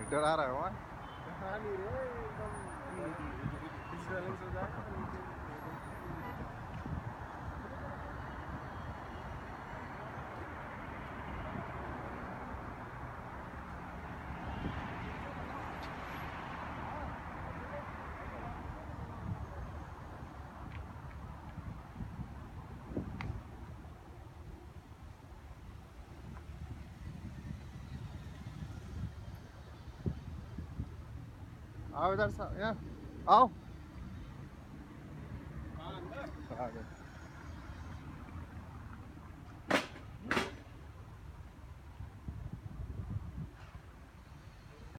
डरा रहा है वहाँ। हाँ नहीं रे एकदम बैलेंस हो जाए आओ इधर यहाँ आओ। हाँ अंदर आ गए।